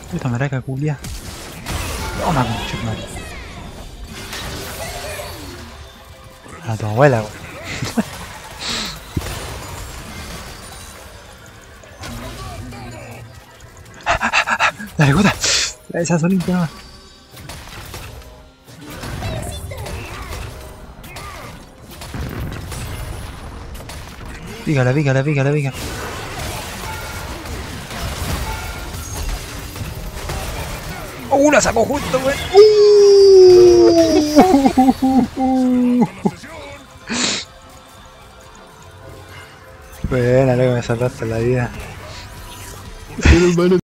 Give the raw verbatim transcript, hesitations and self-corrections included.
Esta maraca culia. Toma, concha, madre. A tu abuela, güey. Dale, Jota. Esa solita nomás. Pícala, pícala, pícala, pícala. ¡Uh! La sacó justo, güey. ¡Uh! Buena, luego me salvaste la vida.